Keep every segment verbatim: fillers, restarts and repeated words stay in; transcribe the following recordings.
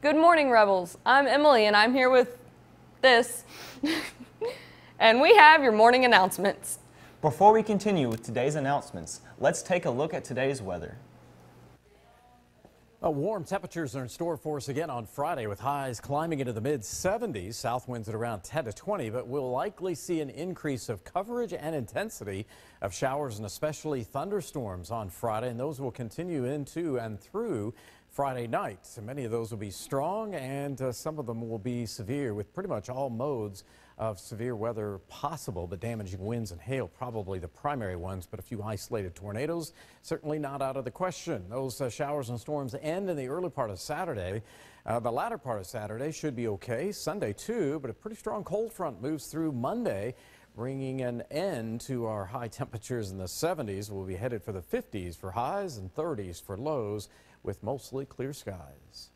Good morning, Rebels. I'm Emily, and I'm here with this, and we have your morning announcements. Before we continue with today's announcements, let's take a look at today's weather. Uh, warm temperatures are in store for us again on Friday with highs climbing into the mid seventies. South winds at around ten to twenty, but we'll likely see an increase of coverage and intensity of showers and especially thunderstorms on Friday, and those will continue into and through Friday night. So many of those will be strong, and uh, some of them will be severe, with pretty much all modes of severe weather possible, but damaging winds and hail probably the primary ones, but a few isolated tornadoes certainly not out of the question. Those uh, showers and storms end in the early part of Saturday. Uh, the latter part of Saturday should be okay. Sunday too, but a pretty strong cold front moves through Monday, bringing an end to our high temperatures in the seventies. We'll be headed for the fifties for highs and thirties for lows, with mostly clear skies.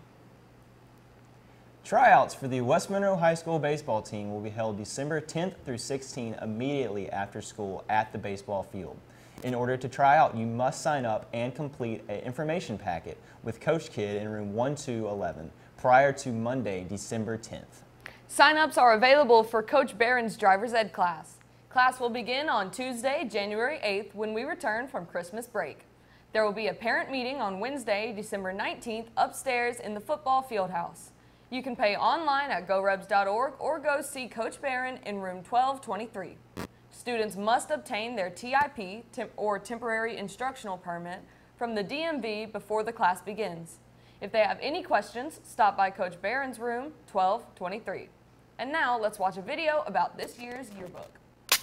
Tryouts for the West Monroe High School baseball team will be held December tenth through sixteenth immediately after school at the baseball field. In order to try out, you must sign up and complete an information packet with Coach Kidd in room one two eleven prior to Monday, December tenth. Sign-ups are available for Coach Barron's driver's ed class. Class will begin on Tuesday, January eighth, when we return from Christmas break. There will be a parent meeting on Wednesday, December nineteenth, upstairs in the football field house. You can pay online at go rebs dot org or go see Coach Barron in room twelve twenty-three. Students must obtain their T I P temp or temporary instructional permit from the D M V before the class begins. If they have any questions, stop by Coach Barron's room twelve twenty-three. And now let's watch a video about this year's yearbook.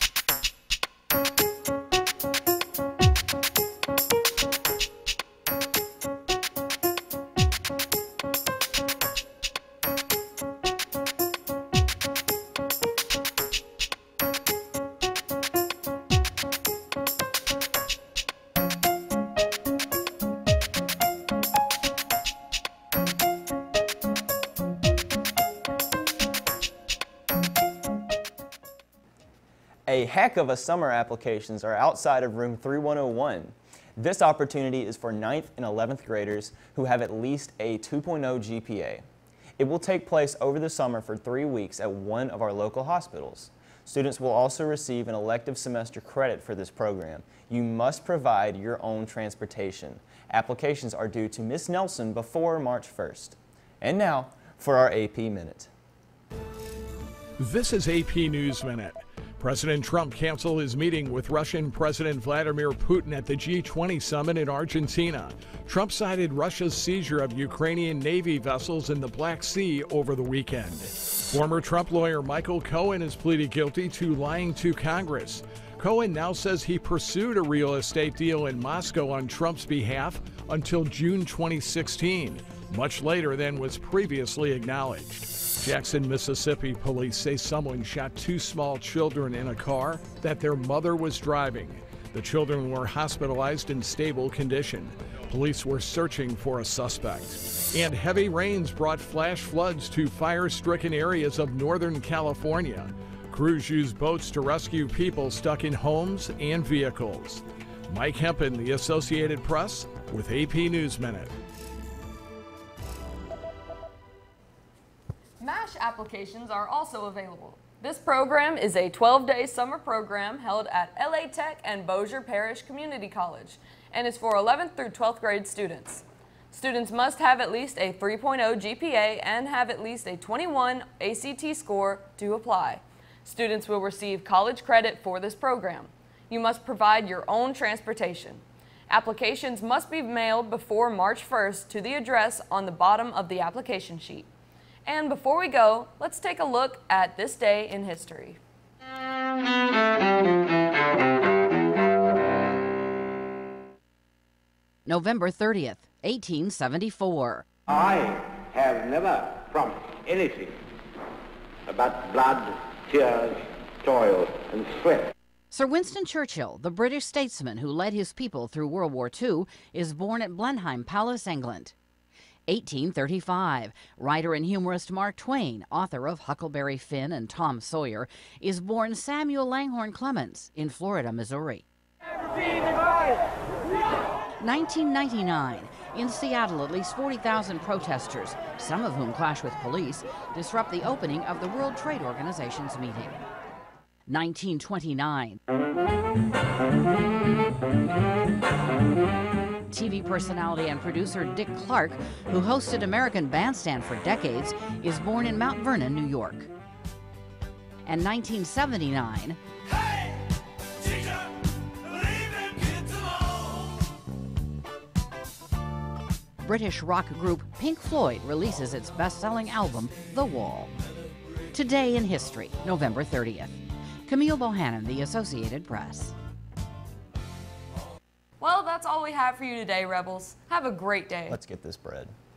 A heck of a summer applications are outside of room thirty-one oh one. This opportunity is for ninth and eleventh graders who have at least a two point oh G P A. It will take place over the summer for three weeks at one of our local hospitals. Students will also receive an elective semester credit for this program. You must provide your own transportation. Applications are due to Miz Nelson before March first. And now for our A P Minute. This is A P News Minute. President Trump canceled his meeting with Russian President Vladimir Putin at the G twenty summit in Argentina. Trump cited Russia's seizure of Ukrainian Navy vessels in the Black Sea over the weekend. Former Trump lawyer Michael Cohen has pleaded guilty to lying to Congress. Cohen now says he pursued a real estate deal in Moscow on Trump's behalf until June twenty sixteen, much later than was previously acknowledged. Jackson, Mississippi police say someone shot two small children in a car that their mother was driving. The children were hospitalized in stable condition. Police were searching for a suspect. And heavy rains brought flash floods to fire-stricken areas of Northern California. Crews used boats to rescue people stuck in homes and vehicles. Mike Hempen, The Associated Press, with A P News Minute. MASH applications are also available. This program is a twelve day summer program held at L A Tech and Bossier Parish Community College and is for eleventh through twelfth grade students. Students must have at least a three point oh G P A and have at least a twenty-one A C T score to apply. Students will receive college credit for this program. You must provide your own transportation. Applications must be mailed before March first to the address on the bottom of the application sheet. And before we go, let's take a look at this day in history. November thirtieth, eighteen seventy-four. I have never promised anything but blood, tears, toil, and sweat. Sir Winston Churchill, the British statesman who led his people through World War Two, is born at Blenheim Palace, England. eighteen thirty-five, writer and humorist Mark Twain, author of Huckleberry Finn and Tom Sawyer, is born Samuel Langhorne Clemens in Florida, Missouri. nineteen ninety-nine, In Seattle, at least forty thousand protesters, some of whom clash with police, disrupt the opening of the World Trade Organization's meeting. nineteen twenty-nine. T V personality and producer Dick Clark, who hosted American Bandstand for decades, is born in Mount Vernon, New York. And nineteen seventy-nine, Hey, teacher, leave them kids alone. British rock group Pink Floyd releases its best-selling album, The Wall. Today in history, November thirtieth. Camille Bohannon, The Associated Press. Well, that's all we have for you today, Rebels. Have a great day. Let's get this bread.